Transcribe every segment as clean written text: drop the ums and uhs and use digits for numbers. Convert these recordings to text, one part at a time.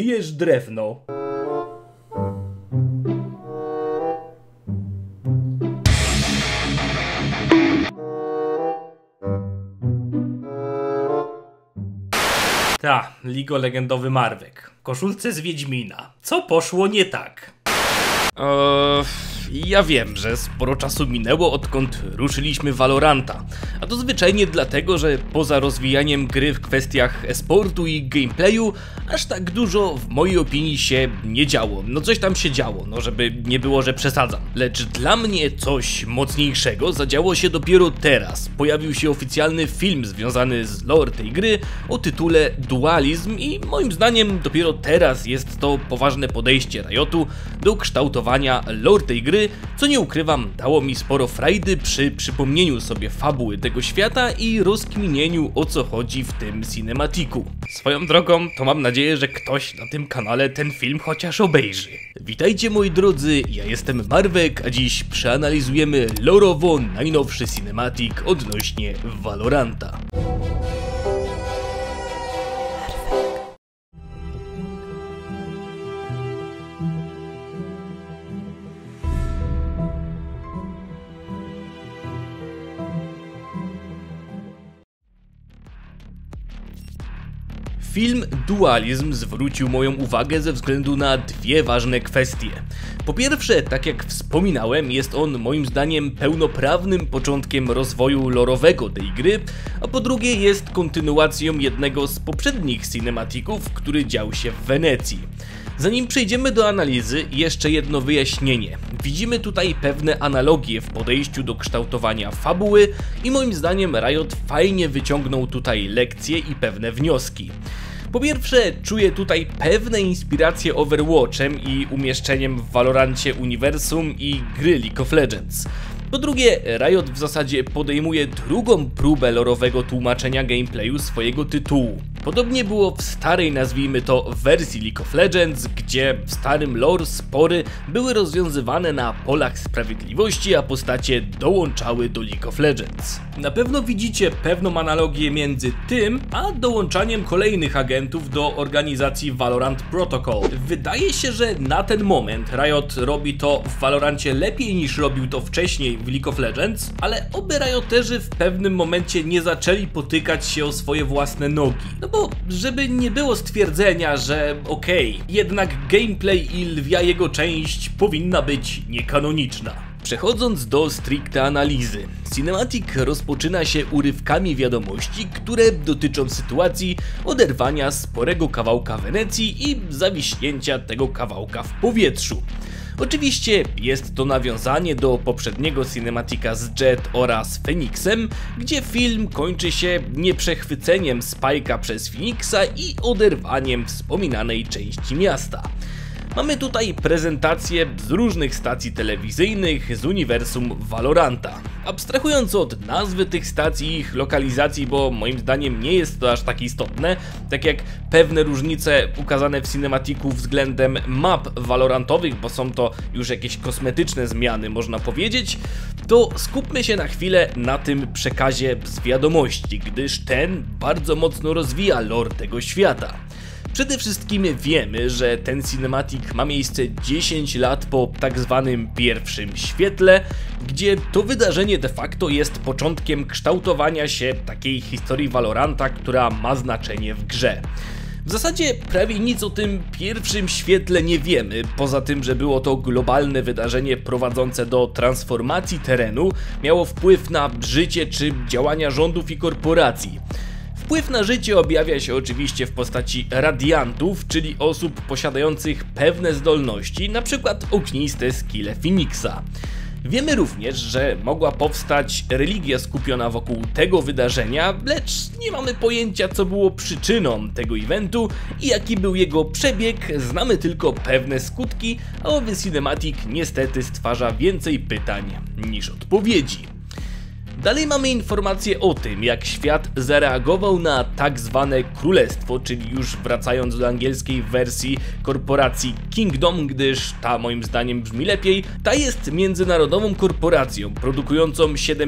tyjesz drewno. Ta, Ligo legendowy Marwek. Koszulce z Wiedźmina. Co poszło nie tak? Ja wiem, że sporo czasu minęło, odkąd ruszyliśmy w Valoranta, a to zwyczajnie dlatego, że poza rozwijaniem gry w kwestiach e-sportu i gameplayu, aż tak dużo w mojej opinii się nie działo. No coś tam się działo, no żeby nie było, że przesadzam. Lecz dla mnie coś mocniejszego zadziało się dopiero teraz. Pojawił się oficjalny film związany z lore tej gry o tytule Dualizm i moim zdaniem dopiero teraz jest to poważne podejście Riotu do kształtowania lore tej gry, co nie ukrywam, dało mi sporo frajdy przy przypomnieniu sobie fabuły tego świata i rozkminieniu, o co chodzi w tym cinematiku. Swoją drogą, to mam nadzieję, że ktoś na tym kanale ten film chociaż obejrzy. Witajcie moi drodzy, ja jestem Marwek, a dziś przeanalizujemy lorowo najnowszy cinematic odnośnie Valoranta. Film Dualizm zwrócił moją uwagę ze względu na dwie ważne kwestie. Po pierwsze, tak jak wspominałem, jest on moim zdaniem pełnoprawnym początkiem rozwoju lorowego tej gry, a po drugie jest kontynuacją jednego z poprzednich cinematików, który dział się w Wenecji. Zanim przejdziemy do analizy, jeszcze jedno wyjaśnienie. Widzimy tutaj pewne analogie w podejściu do kształtowania fabuły i moim zdaniem Riot fajnie wyciągnął tutaj lekcje i pewne wnioski. Po pierwsze, czuję tutaj pewne inspiracje Overwatchem i umieszczeniem w Valorancie uniwersum i gry League of Legends. Po drugie, Riot w zasadzie podejmuje drugą próbę lorowego tłumaczenia gameplayu swojego tytułu. Podobnie było w starej, nazwijmy to, wersji League of Legends, gdzie w starym lore spory były rozwiązywane na polach sprawiedliwości, a postacie dołączały do League of Legends. Na pewno widzicie pewną analogię między tym, a dołączaniem kolejnych agentów do organizacji Valorant Protocol. Wydaje się, że na ten moment Riot robi to w Valorancie lepiej niż robił to wcześniej w League of Legends, ale oby Rioterzy w pewnym momencie nie zaczęli potykać się o swoje własne nogi. No bo żeby nie było stwierdzenia, że jednak gameplay i lwia jego część powinna być niekanoniczna. Przechodząc do stricte analizy, cinematic rozpoczyna się urywkami wiadomości, które dotyczą sytuacji oderwania sporego kawałka Wenecji i zawiśnięcia tego kawałka w powietrzu. Oczywiście jest to nawiązanie do poprzedniego cinematika z Jet oraz Phoenixem, gdzie film kończy się nieprzechwyceniem Spike'a przez Phoenixa i oderwaniem wspominanej części miasta. Mamy tutaj prezentacje z różnych stacji telewizyjnych z uniwersum Valoranta. Abstrahując od nazwy tych stacji i ich lokalizacji, bo moim zdaniem nie jest to aż tak istotne, tak jak pewne różnice ukazane w cinematiku względem map valorantowych, bo są to już jakieś kosmetyczne zmiany, można powiedzieć, to skupmy się na chwilę na tym przekazie z wiadomości, gdyż ten bardzo mocno rozwija lore tego świata. Przede wszystkim wiemy, że ten cinematic ma miejsce 10 lat po tak zwanym pierwszym świetle, gdzie to wydarzenie de facto jest początkiem kształtowania się takiej historii Valoranta, która ma znaczenie w grze. W zasadzie prawie nic o tym pierwszym świetle nie wiemy, poza tym, że było to globalne wydarzenie prowadzące do transformacji terenu, miało wpływ na życie czy działania rządów i korporacji. Wpływ na życie objawia się oczywiście w postaci radiantów, czyli osób posiadających pewne zdolności, np. ogniste skille Phoenixa. Wiemy również, że mogła powstać religia skupiona wokół tego wydarzenia, lecz nie mamy pojęcia, co było przyczyną tego eventu i jaki był jego przebieg, znamy tylko pewne skutki, a owy cinematic niestety stwarza więcej pytań niż odpowiedzi. Dalej mamy informacje o tym, jak świat zareagował na tak zwane królestwo, czyli już wracając do angielskiej wersji korporacji Kingdom, gdyż ta moim zdaniem brzmi lepiej. Ta jest międzynarodową korporacją produkującą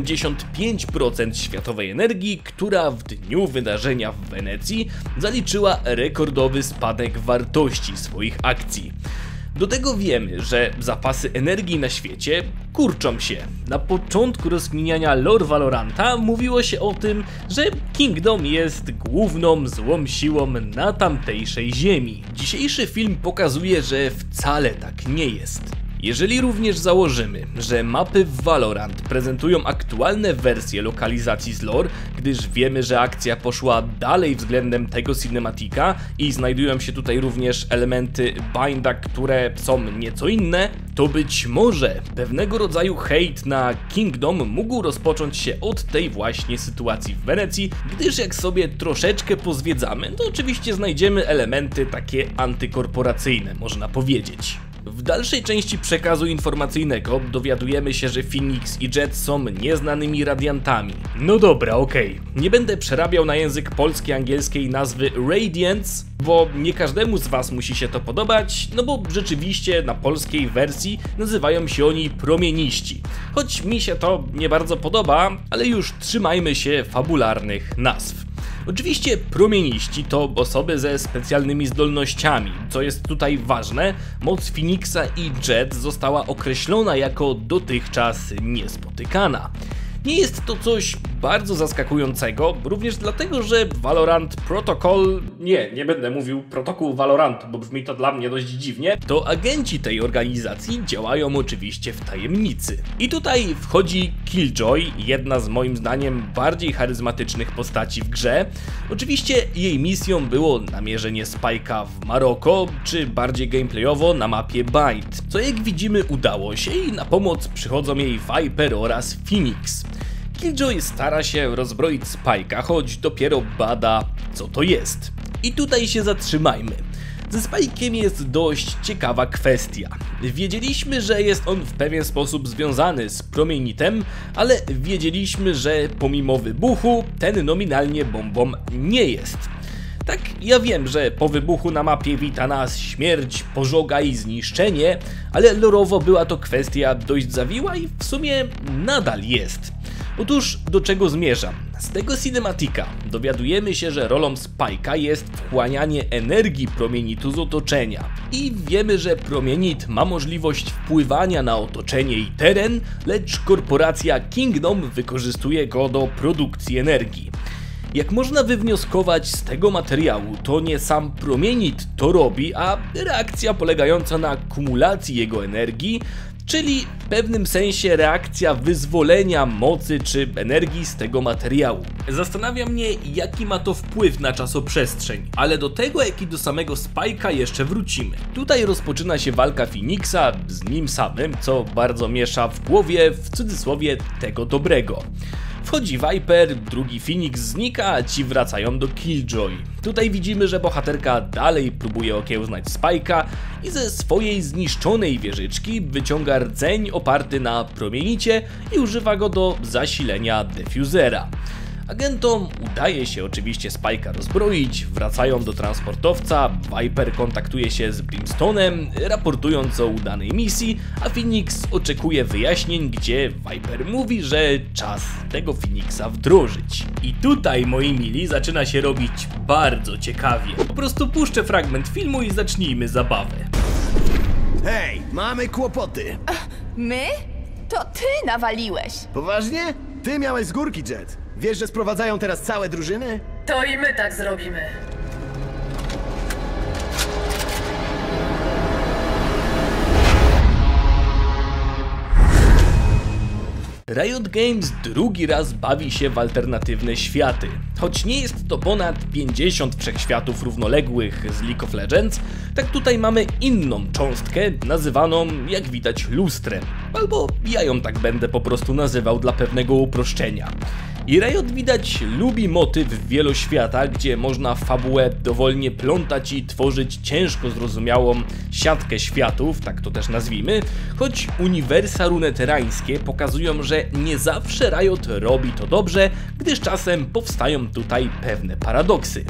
75% światowej energii, która w dniu wydarzenia w Wenecji zaliczyła rekordowy spadek wartości swoich akcji. Do tego wiemy, że zapasy energii na świecie kurczą się. Na początku rozkminiania lore Valoranta mówiło się o tym, że Kingdom jest główną złą siłą na tamtejszej ziemi. Dzisiejszy film pokazuje, że wcale tak nie jest. Jeżeli również założymy, że mapy w Valorant prezentują aktualne wersje lokalizacji z lore, gdyż wiemy, że akcja poszła dalej względem tego cinematika i znajdują się tutaj również elementy binda, które są nieco inne, to być może pewnego rodzaju hejt na Kingdom mógł rozpocząć się od tej właśnie sytuacji w Wenecji, gdyż jak sobie troszeczkę pozwiedzamy, to oczywiście znajdziemy elementy takie antykorporacyjne, można powiedzieć. W dalszej części przekazu informacyjnego dowiadujemy się, że Phoenix i Jet są nieznanymi radiantami. No dobra, okej. Nie będę przerabiał na język polski angielskiej nazwy Radiants, bo nie każdemu z was musi się to podobać, no bo rzeczywiście na polskiej wersji nazywają się oni promieniści. Choć mi się to nie bardzo podoba, ale już trzymajmy się fabularnych nazw. Oczywiście promieniści to osoby ze specjalnymi zdolnościami. Co jest tutaj ważne, moc Phoenixa i Jet została określona jako dotychczas niespotykana. Nie jest to coś bardzo zaskakującego, również dlatego, że Valorant Protocol, nie będę mówił protokół Valorantu, bo brzmi to dla mnie dość dziwnie, to agenci tej organizacji działają oczywiście w tajemnicy. I tutaj wchodzi Killjoy, jedna z moim zdaniem bardziej charyzmatycznych postaci w grze. Oczywiście jej misją było namierzenie Spike'a w Maroko, czy bardziej gameplayowo na mapie Bind, co jak widzimy udało się i na pomoc przychodzą jej Viper oraz Phoenix. Killjoy stara się rozbroić Spike'a, choć dopiero bada, co to jest. I tutaj się zatrzymajmy. Ze Spike'iem jest dość ciekawa kwestia. Wiedzieliśmy, że jest on w pewien sposób związany z promienitem, ale wiedzieliśmy, że pomimo wybuchu ten nominalnie bombą nie jest. Tak, ja wiem, że po wybuchu na mapie wita nas śmierć, pożoga i zniszczenie, ale lorowo była to kwestia dość zawiła i w sumie nadal jest. Otóż do czego zmierzam? Z tego cinematika dowiadujemy się, że rolą Spike'a jest wchłanianie energii promienitu z otoczenia. I wiemy, że promienit ma możliwość wpływania na otoczenie i teren, lecz korporacja Kingdom wykorzystuje go do produkcji energii. Jak można wywnioskować z tego materiału, to nie sam promienit to robi, a reakcja polegająca na kumulacji jego energii, czyli w pewnym sensie reakcja wyzwolenia mocy czy energii z tego materiału. Zastanawia mnie, jaki ma to wpływ na czasoprzestrzeń, ale do tego, jak i do samego Spike'a jeszcze wrócimy. Tutaj rozpoczyna się walka Phoenixa z nim samym, co bardzo miesza w głowie, w cudzysłowie, tego dobrego. Wchodzi Viper, drugi Phoenix znika, a ci wracają do Killjoy. Tutaj widzimy, że bohaterka dalej próbuje okiełznać Spike'a i ze swojej zniszczonej wieżyczki wyciąga rdzeń oparty na promienicie i używa go do zasilenia defuzera. Agentom udaje się oczywiście Spike'a rozbroić, wracają do transportowca, Viper kontaktuje się z Brimstone'em, raportując o udanej misji, a Phoenix oczekuje wyjaśnień, gdzie Viper mówi, że czas tego Phoenixa wdrożyć. I tutaj, moi mili, zaczyna się robić bardzo ciekawie. Po prostu puszczę fragment filmu i zacznijmy zabawę. Hej, mamy kłopoty. My? To ty nawaliłeś. Poważnie? Ty miałeś z górki, Jet. Wiesz, że sprowadzają teraz całe drużyny? To i my tak zrobimy. Riot Games drugi raz bawi się w alternatywne światy. Choć nie jest to ponad 50 wszechświatów równoległych z League of Legends, tak tutaj mamy inną cząstkę, nazywaną, jak widać, lustrem. Albo ja ją tak będę po prostu nazywał dla pewnego uproszczenia. I Riot widać lubi motyw wieloświata, gdzie można fabułę dowolnie plątać i tworzyć ciężko zrozumiałą siatkę światów, tak to też nazwijmy, choć uniwersa runeterańskie pokazują, że nie zawsze Riot robi to dobrze, gdyż czasem powstają tutaj pewne paradoksy.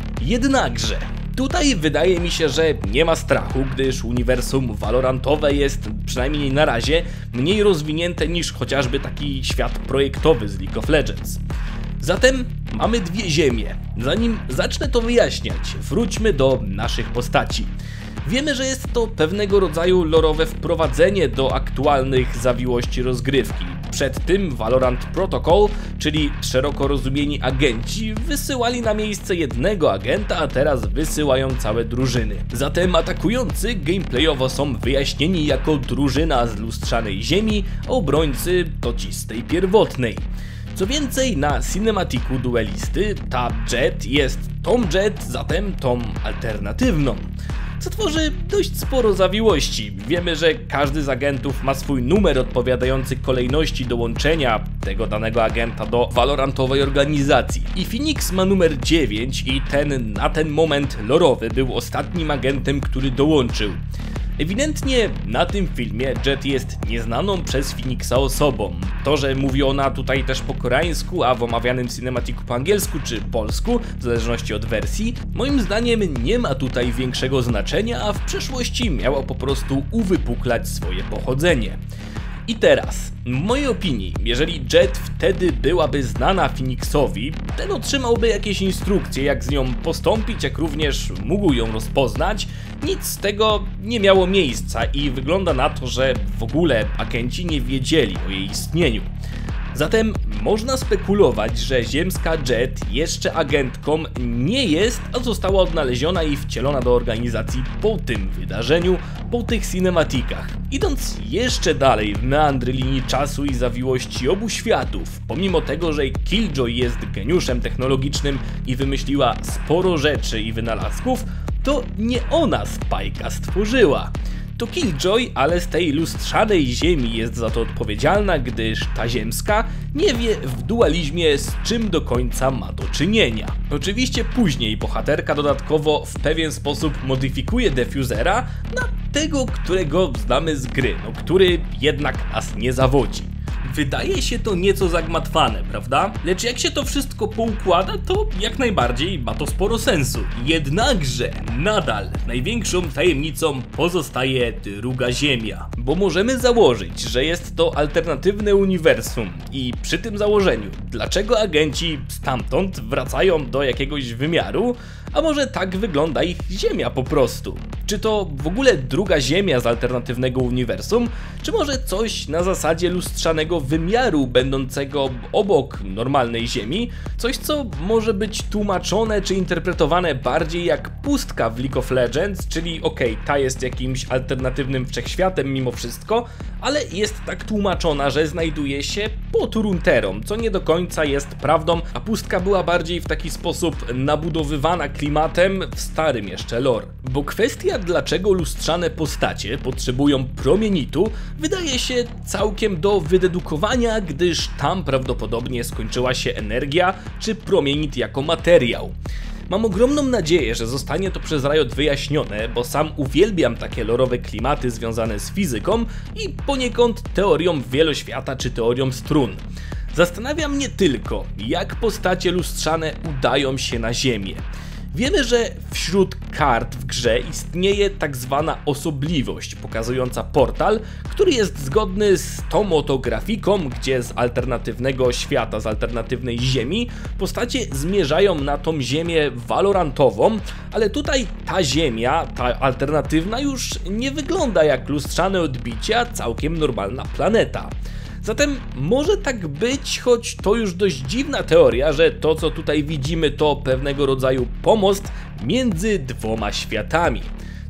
Jednakże tutaj wydaje mi się, że nie ma strachu, gdyż uniwersum valorantowe jest, przynajmniej na razie, mniej rozwinięte niż chociażby taki świat projektowy z League of Legends. Zatem mamy dwie ziemie. Zanim zacznę to wyjaśniać, wróćmy do naszych postaci. Wiemy, że jest to pewnego rodzaju lorowe wprowadzenie do aktualnych zawiłości rozgrywki. Przed tym Valorant Protocol, czyli szeroko rozumieni agenci, wysyłali na miejsce jednego agenta, a teraz wysyłają całe drużyny. Zatem atakujący gameplayowo są wyjaśnieni jako drużyna z lustrzanej ziemi, a obrońcy to ci z tej pierwotnej. Co więcej, na cinematiku duelisty ta Jett jest tą Jett, zatem tą alternatywną, co tworzy dość sporo zawiłości. Wiemy, że każdy z agentów ma swój numer odpowiadający kolejności dołączenia tego danego agenta do valorantowej organizacji. I Phoenix ma numer 9 i ten na ten moment lorowy był ostatnim agentem, który dołączył. Ewidentnie na tym filmie Jett jest nieznaną przez Phoenixa osobą. To, że mówi ona tutaj też po koreańsku, a w omawianym cinematiku po angielsku czy polsku, w zależności od wersji, moim zdaniem nie ma tutaj większego znaczenia, a w przeszłości miała po prostu uwypuklać swoje pochodzenie. I teraz, w mojej opinii, jeżeli Jett wtedy byłaby znana Phoenixowi, ten otrzymałby jakieś instrukcje, jak z nią postąpić, jak również mógł ją rozpoznać. Nic z tego nie miało miejsca i wygląda na to, że w ogóle agenci nie wiedzieli o jej istnieniu. Zatem można spekulować, że ziemska Jett jeszcze agentką nie jest, a została odnaleziona i wcielona do organizacji po tym wydarzeniu, po tych cinematikach. Idąc jeszcze dalej w meandry linii czasu i zawiłości obu światów, pomimo tego, że Killjoy jest geniuszem technologicznym i wymyśliła sporo rzeczy i wynalazków, to nie ona Spike'a stworzyła. To Killjoy, ale z tej lustrzanej ziemi jest za to odpowiedzialna, gdyż ta ziemska nie wie w dualizmie, z czym do końca ma do czynienia. Oczywiście później bohaterka dodatkowo w pewien sposób modyfikuje Defusera na tego, którego znamy z gry, który jednak nas nie zawodzi. Wydaje się to nieco zagmatwane, prawda? Lecz jak się to wszystko poukłada, to jak najbardziej ma to sporo sensu. Jednakże nadal największą tajemnicą pozostaje druga ziemia. Bo możemy założyć, że jest to alternatywne uniwersum i przy tym założeniu, dlaczego agenci stamtąd wracają do jakiegoś wymiaru, a może tak wygląda ich ziemia po prostu? Czy to w ogóle druga ziemia z alternatywnego uniwersum, czy może coś na zasadzie lustrzanego wymiaru będącego obok normalnej ziemi? Coś, co może być tłumaczone czy interpretowane bardziej jak pustka w League of Legends, czyli ta jest jakimś alternatywnym wszechświatem mimo wszystko, ale jest tak tłumaczona, że znajduje się pod Runeterrą, co nie do końca jest prawdą, a pustka była bardziej w taki sposób nabudowywana klimatem w starym jeszcze lore. Bo kwestia, dlaczego lustrzane postacie potrzebują promienitu, wydaje się całkiem do wydedukowania, gdyż tam prawdopodobnie skończyła się energia czy promienit jako materiał. Mam ogromną nadzieję, że zostanie to przez Riot wyjaśnione, bo sam uwielbiam takie lorowe klimaty związane z fizyką i poniekąd teorią wieloświata czy teorią strun. Zastanawia mnie tylko, jak postacie lustrzane udają się na Ziemię. Wiemy, że wśród kart w grze istnieje tak zwana osobliwość pokazująca portal, który jest zgodny z tą oto grafiką, gdzie z alternatywnego świata, z alternatywnej ziemi postacie zmierzają na tą ziemię valorantową, ale tutaj ta ziemia, ta alternatywna już nie wygląda jak lustrzane odbicie, a całkiem normalna planeta. Zatem może tak być, choć to już dość dziwna teoria, że to co tutaj widzimy to pewnego rodzaju pomost między dwoma światami.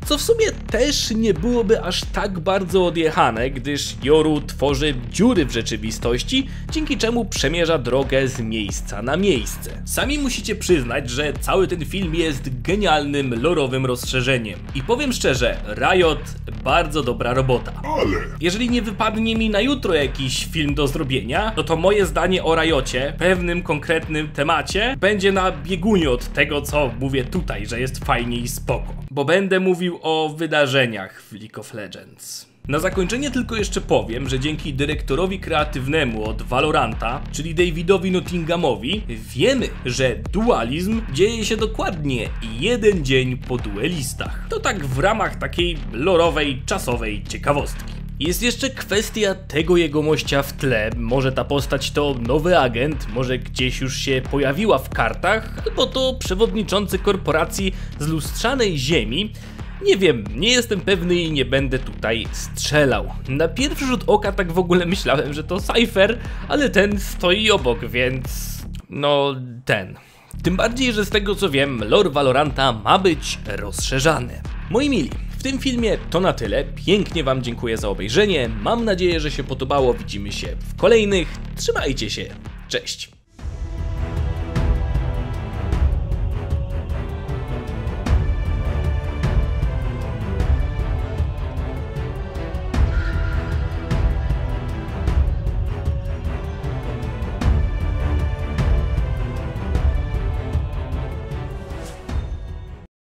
Co w sumie też nie byłoby aż tak bardzo odjechane, gdyż Yoru tworzy dziury w rzeczywistości, dzięki czemu przemierza drogę z miejsca na miejsce. Sami musicie przyznać, że cały ten film jest genialnym, lorowym rozszerzeniem. I powiem szczerze, Riot bardzo dobra robota. Jeżeli nie wypadnie mi na jutro jakiś film do zrobienia, no to moje zdanie o Riocie w pewnym konkretnym temacie będzie na biegunie od tego, co mówię tutaj, że jest fajnie i spoko. Bo będę mówił o wydarzeniach w League of Legends. Na zakończenie tylko jeszcze powiem, że dzięki dyrektorowi kreatywnemu od Valoranta, czyli Davidowi Nottinghamowi, wiemy, że dualizm dzieje się dokładnie jeden dzień po duelistach. To tak w ramach takiej lorowej, czasowej ciekawostki. Jest jeszcze kwestia tego jegomościa w tle. Może ta postać to nowy agent, może gdzieś już się pojawiła w kartach, albo to przewodniczący korporacji z lustrzanej ziemi. Nie wiem, nie jestem pewny i nie będę tutaj strzelał. Na pierwszy rzut oka tak w ogóle myślałem, że to Cypher, ale ten stoi obok, więc... no ten. Tym bardziej, że z tego co wiem, lore Valoranta ma być rozszerzany. Moi mili, w tym filmie to na tyle. Pięknie wam dziękuję za obejrzenie. Mam nadzieję, że się podobało. Widzimy się w kolejnych. Trzymajcie się. Cześć.